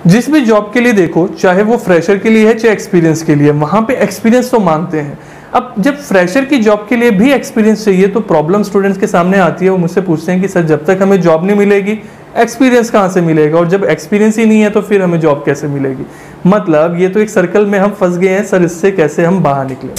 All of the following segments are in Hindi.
जिस भी जॉब के लिए देखो, चाहे वो फ्रेशर के लिए है चाहे एक्सपीरियंस के लिए, वहां पे एक्सपीरियंस तो मांगते हैं। अब जब फ्रेशर की जॉब के लिए भी एक्सपीरियंस चाहिए तो प्रॉब्लम स्टूडेंट्स के सामने आती है। वो मुझसे पूछते हैं कि सर जब तक हमें जॉब नहीं मिलेगी एक्सपीरियंस कहाँ से मिलेगा, और जब एक्सपीरियंस ही नहीं है तो फिर हमें जॉब कैसे मिलेगी। मतलब ये तो एक सर्कल में हम फंस गए हैं सर, इससे कैसे हम बाहर निकले।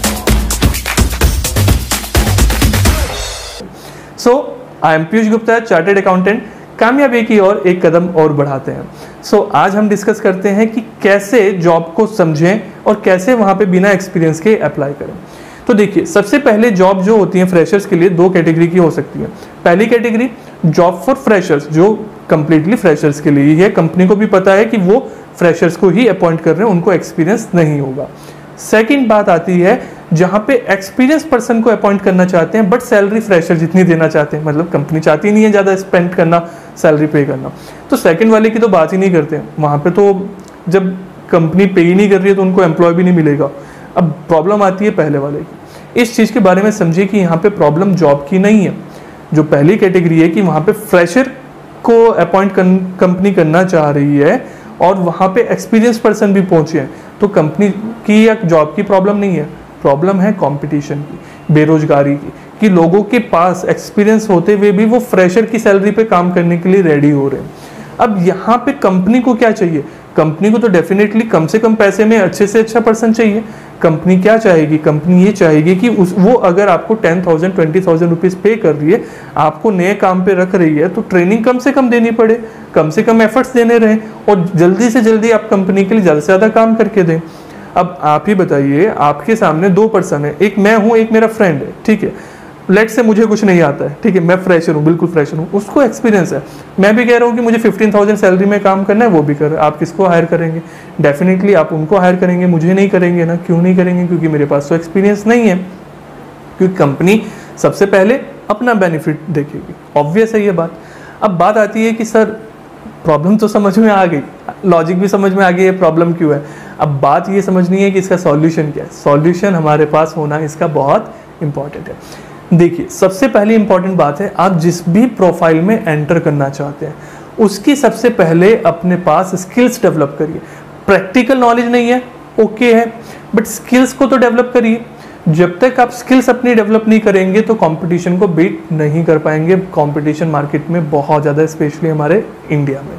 So I am Piyush Gupta, chartered accountant. कामयाबी की ओर एक कदम और बढ़ाते हैं। आज हम डिस्कस करते हैं कि कैसे जॉब को समझें और कैसे वहां पे बिना एक्सपीरियंस के अप्लाई करें। तो देखिए, सबसे पहले जॉब जो होती है फ्रेशर्स के लिए दो कैटेगरी की हो सकती है। पहली कैटेगरी जॉब फॉर फ्रेशर्स, जो कंप्लीटली फ्रेशर्स के लिए ही है। कंपनी को भी पता है कि वो फ्रेशर्स को ही अपॉइंट कर रहे हैं, उनको एक्सपीरियंस नहीं होगा। सेकंड बात आती है जहां पे एक्सपीरियंस पर्सन को अपॉइंट करना चाहते हैं बट सैलरी फ्रेशर जितनी देना चाहते हैं, मतलब कंपनी चाहती नहीं है ज़्यादा स्पेंड करना, सैलरी पे करना। तो सेकंड वाले की तो बात ही नहीं करते हैं। वहाँ पे तो जब कंपनी पे ही नहीं कर रही है तो उनको एम्प्लॉय भी नहीं मिलेगा। अब प्रॉब्लम आती है पहले वाले की। इस चीज़ के बारे में समझिए कि यहाँ पे प्रॉब्लम जॉब की नहीं है। जो पहली कैटेगरी है कि वहाँ पे फ्रेशर को अपॉइंट कंपनी करना चाह रही है और वहाँ पे एक्सपीरियंस पर्सन भी पहुँचे हैं, तो कंपनी की या जॉब की प्रॉब्लम नहीं है। प्रॉब्लम है कंपटीशन की, बेरोजगारी की, कि लोगों के पास एक्सपीरियंस होते हुए भी वो फ्रेशर की सैलरी पे काम करने के लिए रेडी हो रहे हैं। अब यहाँ पे कंपनी को क्या चाहिए? कंपनी को तो डेफिनेटली कम से कम पैसे में अच्छे से अच्छा पर्सन चाहिए। कंपनी क्या चाहेगी? कंपनी ये चाहेगी कि वो अगर आपको 10,000 20,000 रुपीज़ पे कर रही है, आपको नए काम पे रख रही है, तो ट्रेनिंग कम से कम देनी पड़े, कम से कम एफर्ट्स देने रहें और जल्दी से जल्दी आप कंपनी के लिए ज़्यादा से ज़्यादा काम करके दें। अब आप ही बताइए, आपके सामने दो पर्सन है, एक मैं हूँ, एक मेरा फ्रेंड है, ठीक है। लेट से मुझे कुछ नहीं आता है, ठीक है, मैं फ्रेशर हूँ, बिल्कुल फ्रेशर हूँ, उसको एक्सपीरियंस है। मैं भी कह रहा हूँ कि मुझे 15,000 सैलरी में काम करना है, वो भी कर रहा है। आप किसको हायर करेंगे? डेफिनेटली आप उनको हायर करेंगे, मुझे नहीं करेंगे ना। क्यों नहीं करेंगे? क्योंकि मेरे पास तो एक्सपीरियंस नहीं है। क्योंकि कंपनी सबसे पहले अपना बेनिफिट देखेगी, ऑब्वियस है ये बात। अब बात आती है कि सर प्रॉब्लम तो समझ में आ गई, लॉजिक भी समझ में आ गई है, प्रॉब्लम क्यों है। अब बात ये समझनी है कि इसका सॉल्यूशन क्या है। सॉल्यूशन हमारे पास होना इसका बहुत इंपॉर्टेंट है। देखिए, सबसे पहली इंपॉर्टेंट बात है, आप जिस भी प्रोफाइल में एंटर करना चाहते हैं उसकी सबसे पहले अपने पास स्किल्स डेवलप करिए। प्रैक्टिकल नॉलेज नहीं है, ओके है, बट स्किल्स को तो डेवलप करिए। जब तक आप स्किल्स अपनी डेवलप नहीं करेंगे तो कंपटीशन को बीट नहीं कर पाएंगे। कंपटीशन मार्केट में बहुत ज़्यादा, स्पेशली हमारे इंडिया में।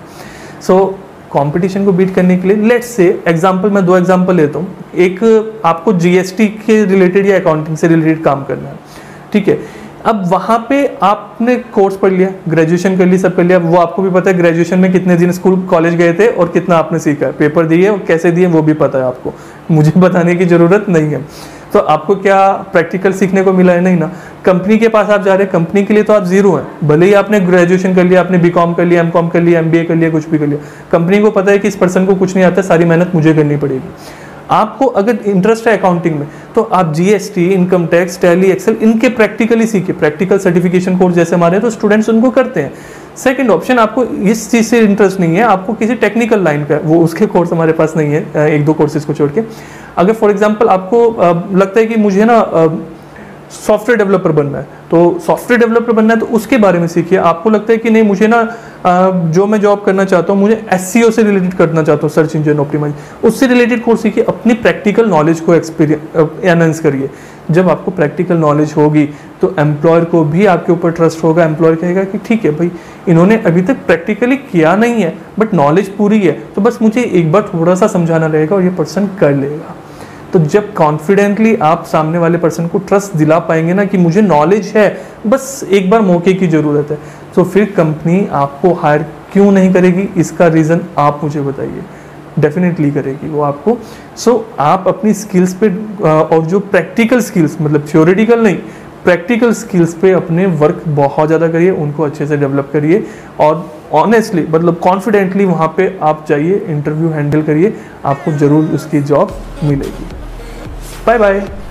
कंपटीशन को बीट करने के लिए लेट्स से एग्जांपल, मैं दो एग्जांपल लेता हूँ। एक, आपको जीएसटी के रिलेटेड या अकाउंटिंग से रिलेटेड काम करना है, ठीक है। अब वहाँ पे आपने कोर्स पढ़ लिया, ग्रेजुएशन कर ली, सब कर लिया। वो आपको भी पता है ग्रेजुएशन में कितने दिन स्कूल कॉलेज गए थे और कितना आपने सीखा है, पेपर दिए और कैसे दिए वो भी पता है आपको, मुझे बताने की ज़रूरत नहीं है। तो आपको क्या प्रैक्टिकल सीखने को मिला है? नहीं ना। कंपनी के पास आप जा रहे हैं, कंपनी के लिए तो आप जीरो हैं। भले ही आपने ग्रेजुएशन कर लिया, आपने बीकॉम कर लिया, एमकॉम कर लिया, एमबीए कर लिया, कुछ भी कर लिया, कंपनी को पता है कि इस पर्सन को कुछ नहीं आता, सारी मेहनत मुझे करनी पड़ेगी। आपको अगर इंटरेस्ट है अकाउंटिंग में तो आप GST, income tax, Tally, Excel, इनके प्रैक्टिकली सीखिए। प्रैक्टिकल सर्टिफिकेशन कोर्स जैसे हमारे तो स्टूडेंट्स उनको करते हैं। सेकंड ऑप्शन, आपको इस चीज़ से इंटरेस्ट नहीं है, आपको किसी टेक्निकल लाइन का, वो उसके कोर्स हमारे पास नहीं है, एक दो कोर्सेज को छोड़ के। अगर फॉर एग्जांपल आपको लगता है कि मुझे ना सॉफ्टवेयर डेवलपर बनना है, तो सॉफ्टवेयर डेवलपर बनना है तो उसके बारे में सीखिए। आपको लगता है कि नहीं मुझे ना जो मैं जॉब करना चाहता हूँ, मुझे एसईओ से रिलेटेड करना चाहता हूँ, सर्च इंजन ऑप्टिमाइज, उससे रिलेटेड कोर्स सीखिए। अपनी प्रैक्टिकल नॉलेज को एनहांस करिए। जब आपको प्रैक्टिकल नॉलेज होगी तो एम्प्लॉयर को भी आपके ऊपर ट्रस्ट होगा। एम्प्लॉयर कहेगा कि ठीक है भाई, इन्होंने अभी तक प्रैक्टिकली किया नहीं है बट नॉलेज पूरी है, तो बस मुझे एक बार थोड़ा सा समझाना रहेगा और ये पर्सन कर लेगा। तो जब कॉन्फिडेंटली आप सामने वाले पर्सन को ट्रस्ट दिला पाएंगे ना कि मुझे नॉलेज है, बस एक बार मौके की ज़रूरत है, तो फिर कंपनी आपको हायर क्यों नहीं करेगी? इसका रीज़न आप मुझे बताइए। डेफिनेटली करेगी वो आपको। आप अपनी स्किल्स पे और जो प्रैक्टिकल स्किल्स, मतलब थ्योरेटिकल नहीं, प्रैक्टिकल स्किल्स पे अपने वर्क बहुत ज़्यादा करिए, उनको अच्छे से डेवलप करिए और ऑनेस्टली, मतलब कॉन्फिडेंटली वहाँ पे आप जाइए, इंटरव्यू हैंडल करिए, आपको ज़रूर उसकी जॉब मिलेगी। Bye bye.